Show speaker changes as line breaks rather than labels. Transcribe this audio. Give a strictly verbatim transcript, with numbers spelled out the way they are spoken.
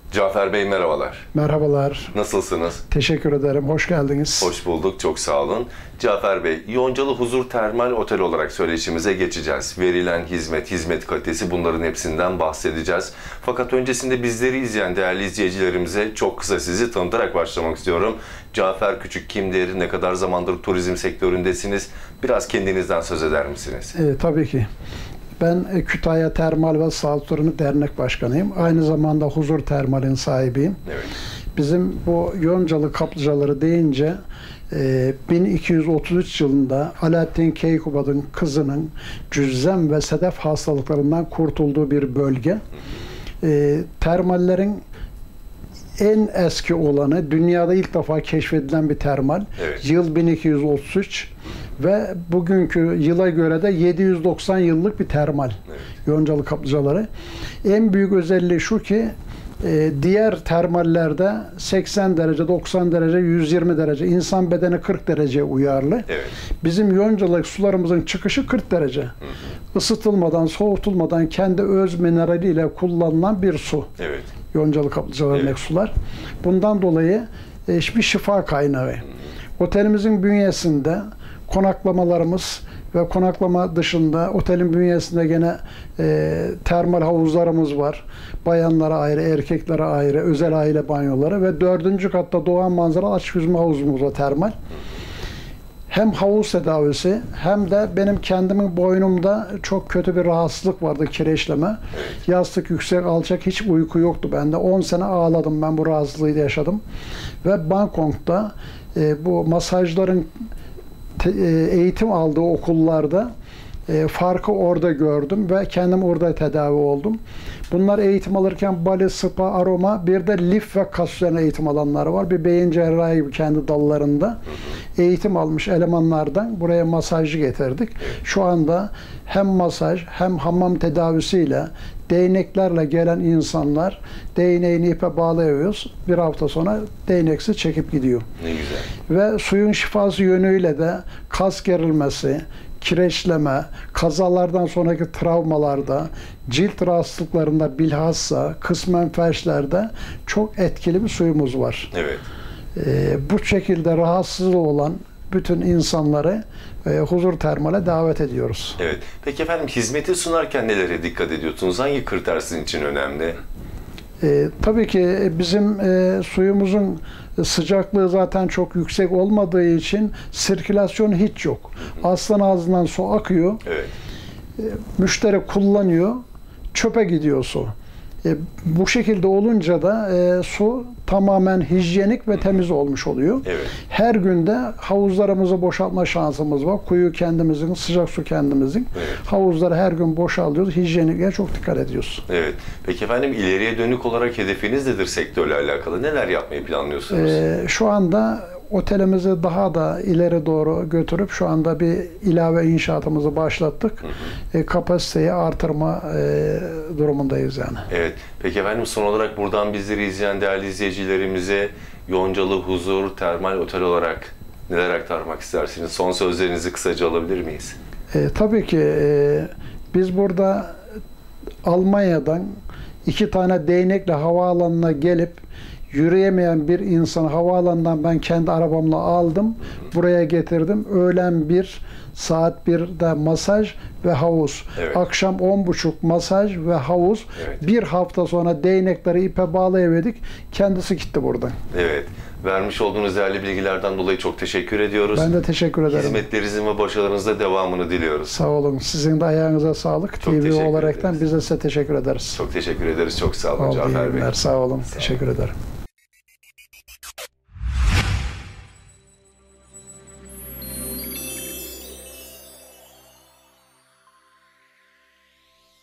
Cafer Bey merhabalar.
Merhabalar.
Nasılsınız?
Teşekkür ederim. Hoş geldiniz.
Hoş bulduk. Çok sağ olun. Cafer Bey, Yoncalı Huzur Termal Otel olarak söyleşimize geçeceğiz. Verilen hizmet, hizmet kalitesi bunların hepsinden bahsedeceğiz. Fakat öncesinde bizleri izleyen değerli izleyicilerimize çok kısa sizi tanıtarak başlamak istiyorum. Cafer Küçük kimdir? Ne kadar zamandır turizm sektöründesiniz? Biraz kendinizden söz eder misiniz?
E, tabii ki. Ben Kütahya Termal ve Sağlık Turizmi Dernek Başkanıyım. Aynı zamanda Huzur Termal'in sahibiyim.
Evet.
Bizim bu Yoncalı kaplıcaları deyince e, bin iki yüz otuz üç yılında Alaaddin Keykubat'ın kızının cüzzam ve sedef hastalıklarından kurtulduğu bir bölge. E, termallerin en eski olanı, dünyada ilk defa keşfedilen bir termal.
Evet.
Yıl bin iki yüz otuz üç ve bugünkü yıla göre de yedi yüz doksan yıllık bir termal.
Evet.
Yoncalı kaplıcaları. En büyük özelliği şu ki e, diğer termallerde seksen derece, doksan derece, yüz yirmi derece, insan bedeni kırk derece uyarlı.
Evet.
Bizim Yoncalı sularımızın çıkışı kırk derece. Hı hı. Isıtılmadan, soğutulmadan kendi öz mineraliyle kullanılan bir su.
Evet.
Yoncalı kaplıcalarındaki evet. sular. Bundan dolayı e, bir şifa kaynağı. Hı. Otelimizin bünyesinde konaklamalarımız ve konaklama dışında otelin bünyesinde gene e, termal havuzlarımız var. Bayanlara ayrı, erkeklere ayrı, özel aile banyoları ve dördüncü katta doğan manzaralı açık yüzme havuzumuz var termal. Hem havuz tedavisi hem de benim kendimin boynumda çok kötü bir rahatsızlık vardı, kireçleme. Yastık yüksek alçak, hiç uyku yoktu bende. on sene ağladım, ben bu rahatsızlığı yaşadım. Ve Bangkok'ta e, bu masajların te, e, eğitim aldığı okullarda e, farkı orada gördüm ve kendim orada tedavi oldum. Bunlar eğitim alırken Bali, spa, aroma, bir de lif ve kas üzerine eğitim alanlar var. Bir beyin cerrahi gibi kendi dallarında eğitim almış elemanlardan buraya masajcı getirdik. Şu anda hem masaj hem hamam tedavisiyle değneklerle gelen insanlar değneğini ipe bağlıyoruz. Bir hafta sonra değneksiz çekip gidiyor.
Ne güzel.
Ve suyun şifası yönüyle de kas gerilmesi, kireçleme, kazalardan sonraki travmalarda, cilt rahatsızlıklarında bilhassa kısmen felçlerde çok etkili bir suyumuz var.
Evet.
Ee, bu şekilde rahatsızlığı olan bütün insanları e, Huzur Termal'e davet ediyoruz.
Evet. Peki efendim, hizmeti sunarken nelere dikkat ediyorsunuz? Hangi kriter sizin için önemli?
E, tabii ki bizim e, suyumuzun sıcaklığı zaten çok yüksek olmadığı için sirkülasyon hiç yok. Aslan ağzından su akıyor.
Evet.
E, müşteri kullanıyor. Çöpe gidiyor su. E, bu şekilde olunca da e, su tamamen hijyenik ve temiz olmuş oluyor.
Evet.
Her günde havuzlarımızı boşaltma şansımız var. Kuyu kendimizin, sıcak su kendimizin.
Evet.
Havuzları her gün boşaltıyoruz. Hijyenikliğe çok dikkat ediyoruz.
Evet. Peki efendim, ileriye dönük olarak hedefiniz nedir sektörle alakalı? Neler yapmayı planlıyorsunuz?
E, şu anda otelimizi daha da ileri doğru götürüp şu anda bir ilave inşaatımızı başlattık. Hı hı. E, kapasiteyi artırma e, durumundayız yani.
Evet. Peki efendim, son olarak buradan bizleri izleyen değerli izleyicilerimize Yoncalı Huzur Termal Otel olarak neler aktarmak istersiniz? Son sözlerinizi kısaca alabilir miyiz?
E, tabii ki e, biz burada Almanya'dan iki tane değnekle havaalanına gelip yürüyemeyen bir insan havaalanından ben kendi arabamla aldım, buraya getirdim. Öğlen bir, saat birde masaj ve havuz.
Evet.
Akşam on buçuk masaj ve havuz.
Evet.
Bir hafta sonra değnekleri ipe bağlayabildik. Kendisi gitti buradan.
Evet. Vermiş olduğunuz değerli bilgilerden dolayı çok teşekkür ediyoruz.
Ben de teşekkür ederim.
Hizmetlerinizin ve başarınızda devamını diliyoruz.
Sağ olun. Sizin de ayağınıza sağlık.
Çok
T V
teşekkür
olaraktan
ederiz.
biz de size teşekkür ederiz.
Çok teşekkür ederiz. Çok sağ olun
Sağ olun,
Cafer Bey.
Sağ olun.
Sağ olun.
Teşekkür ederim.